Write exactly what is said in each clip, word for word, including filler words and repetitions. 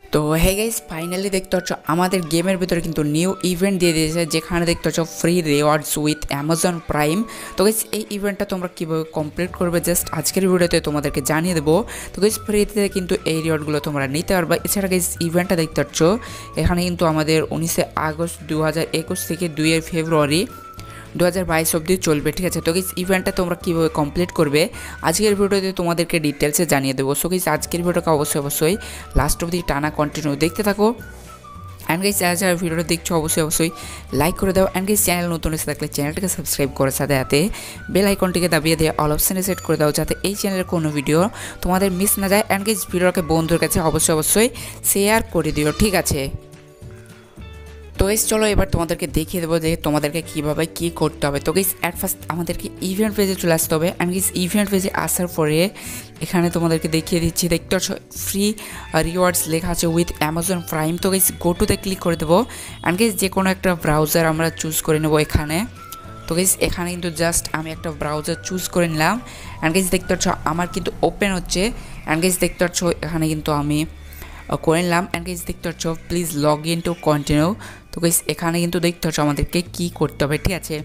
তো hey guys finally দেখতে পাচ্ছ আমাদের গেমের ভিতরে কিন্তু নিউ ইভেন্ট দিয়ে দিয়েছে, যেখানে দেখতে পাচ্ছ free rewards with Amazon Prime. তো গাইস এই ইভেন্টটা তোমরা কীভাবে কমপ্লিট করবে জাস্ট আজকের ভিডিওতে তোমাদেরকে জানিয়ে দেবো। তো গাইস ফ্রিতে কিন্তু এই রিওয়ার্ডগুলো তোমরা নিতে পারবে। এছাড়া গাইস ইভেন্টটা দেখতে পাচ্ছ এখানে কিন্তু আমাদের উনিশে আগস্ট দু হাজার একুশ থেকে দুই ফেব্রুয়ারি দু হাজার বাইশ অবধি চলবে, ঠিক আছে। তো গাইস ইভেন্টটা তোমরা কীভাবে কমপ্লিট করবে আজকের ভিডিওতে তোমাদেরকে ডিটেলসে জানিয়ে দেবো। সো গাইস আজকের ভিডিওটা অবশ্যই অবশ্যই লাস্ট অবধি টানা কন্টিনিউ দেখতে থাকো। অ্যান্ড গাইস যারা যারা ভিডিওটা দেখছো অবশ্যই অবশ্যই লাইক করে দাও। অ্যান্ড গাইস চ্যানেল নতুন এসে থাকলে চ্যানেলটাকে সাবস্ক্রাইব করার সাথে সাথে বেল আইকনটিকে দাবিয়ে দিয়ে অল অপশানে সেট করে দাও, যাতে এই চ্যানেলের কোনো ভিডিও তোমাদের মিস না যায়। অ্যান্ড গাইস ভিডিওটাকে বন্ধুর কাছে অবশ্যই অবশ্যই শেয়ার করে দিও, ঠিক আছে। তো গাইস চলো এবার তোমাদেরকে দেখিয়ে দেবো যে তোমাদেরকে কীভাবে কী করতে হবে। তো গাইস অ্যাট ফার্স্ট আমাদেরকে ইভেন্ট পেজে চলে আসতে হবে। অ্যান্ড গাইস ইভেন্ট পেজে আসার পরে এখানে তোমাদেরকে দেখিয়ে দিচ্ছি, দেখতে পাচ্ছ ফ্রি রিওয়ার্ডস লেখা আছে উইথ অ্যামাজন প্রাইম। তো গাইস গো টুতে ক্লিক করে দেবো। অ্যান্ড গাইস যে কোনো একটা ব্রাউজার আমরা চুজ করে নেবো এখানে। তো গাইস এখানে কিন্তু জাস্ট আমি একটা ব্রাউজার চুজ করে নিলাম। অ্যান্ড গাইস দেখতে পাচ্ছ আমার কিন্তু ওপেন হচ্ছে। অ্যান্ড গাইস দেখতে পাচ্ছ এখানে কিন্তু আমি করে নিলাম। অ্যান্ড গাইস দেখতে পাচ্ছ please log in to continue. তো গাইস এখানে কিন্তু দেখতে পাচ্ছ আমাদেরকে কী করতে হবে, ঠিক আছে।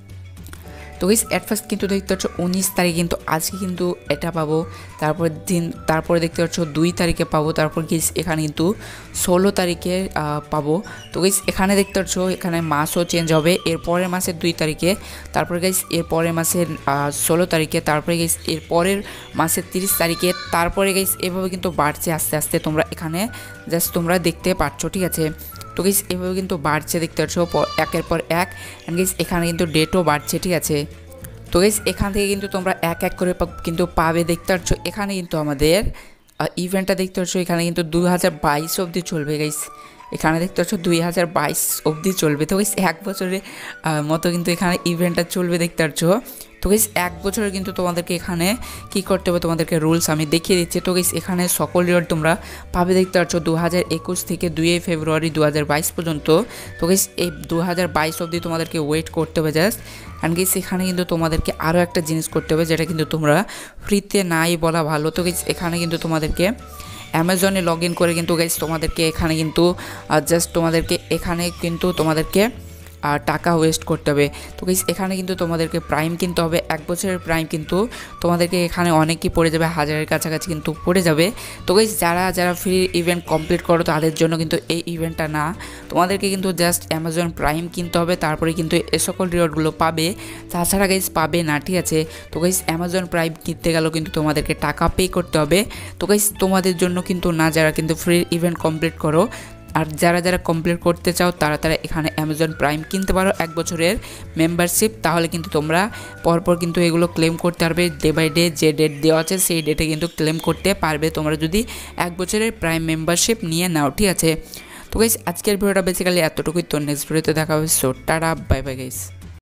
তো গাইস অ্যাট ফার্স্ট কিন্তু দেখতে পাচ্ছ উনিশ তারিখ কিন্তু আজকে কিন্তু এটা পাবো, তারপরে দিন তারপরে দেখতে পাচ্ছ দুই তারিখে পাবো, তারপর গাইস এখানে কিন্তু ষোলো তারিখে পাবো। তো গাইস এখানে দেখতে পাচ্ছ এখানে মাসও চেঞ্জ হবে, এর পরের মাসের দুই তারিখে, তারপরে গাইস এর পরের মাসের ষোলো তারিখে, তারপরে গাইস এর পরের মাসের তিরিশ তারিখে, তারপরে গাইস এভাবে কিন্তু বাড়ছে আস্তে আস্তে। তোমরা এখানে জাস্ট তোমরা দেখতে পাচ্ছ, ঠিক আছে। তো গাইস এভাবে কিন্তু বাড়ছে দেখতে পাচ্ছ একের পর এক। অ্যান্ড গাইস এখানে কিন্তু ডেটও বাড়ছে, ঠিক আছে। তো গাইস এখান থেকে কিন্তু তোমরা এক এক করে কিন্তু পাবে, দেখতে পাচ্ছ এখানে কিন্তু আমাদের ইভেন্টটা দেখতে পাচ্ছ এখানে কিন্তু দুই হাজার বাইশ অবধি চলবে গাইস। এখানে দেখতে পাচ্ছ দুই হাজার বাইশ অবধি চলবে। তো গাইস এক বছরের মতো কিন্তু এখানে ইভেন্টটা চলবে, দেখতে পাচ্ছ। তো গাইস এক বছরে কিন্তু তোমাদেরকে এখানে কী করতে হবে তোমাদেরকে রুলস আমি দেখিয়ে দিচ্ছি। তো গাইস এখানে সকল রিওয়ার্ড তোমরা পাবে, দেখতে পাচ্ছ দু হাজার একুশ থেকে দুই ফেব্রুয়ারি দু হাজার বাইশ পর্যন্ত। তো গাইস এই দু হাজার বাইশ অবধি তোমাদেরকে ওয়েট করতে হবে জাস্ট। অ্যান্ড গাইস এখানে কিন্তু তোমাদেরকে আরও একটা জিনিস করতে হবে, যেটা কিন্তু তোমরা ফ্রিতে নাই বলা ভালো। তো গাইস এখানে কিন্তু তোমাদেরকে অ্যামাজনে লগ ইন করে কিন্তু গাইস তোমাদেরকে এখানে কিন্তু জাস্ট তোমাদেরকে এখানে কিন্তু তোমাদেরকে আর টাকা ওয়েস্ট করতে হবে। তো গাইস এখানে কিন্তু তোমাদেরকে প্রাইম কিনতে হবে, এক বছরের প্রাইম কিন্তু তোমাদেরকে এখানে অনেকই পড়ে যাবে, হাজারের কাছাকাছি কিন্তু পড়ে যাবে। তো গাইস যারা যারা ফ্রি ইভেন্ট কমপ্লিট করো তাদের জন্য কিন্তু এই ইভেন্টটা না, তোমাদেরকে কিন্তু জাস্ট অ্যামাজন প্রাইম কিনতে হবে, তারপরে কিন্তু এ সকল রিওয়ার্ডগুলো পাবে, তাছাড়া গাইস পাবে না, ঠিক আছে। তো গাইস অ্যামাজন প্রাইম কিনতে গেলেও কিন্তু তোমাদেরকে টাকা পে করতে হবে। তো গাইস তোমাদের জন্য কিন্তু না, যারা কিন্তু ফ্রি ইভেন্ট কমপ্লিট করো আর যারা যারা কমপ্লিট করতে চাও তারা তারা এখানে অ্যামাজন প্রাইম কিনতে পারো এক বছরের মেম্বারশিপ। তাহলে কিন্তু তোমরা পরপর কিন্তু এগুলো ক্লেম করতে পারবে, ডে বাই ডে যে ডেট দেওয়া আছে সেই ডেটে কিন্তু ক্লেম করতে পারবে তোমরা যদি এক বছরের প্রাইম মেম্বারশিপ নিয়ে নাও, ঠিক আছে। তো গাইস আজকের ভিডিওটা বেসিক্যালি এতটুকুই। তো নেক্সট ভিডিওতে দেখা হবে। So tata, bye bye guys.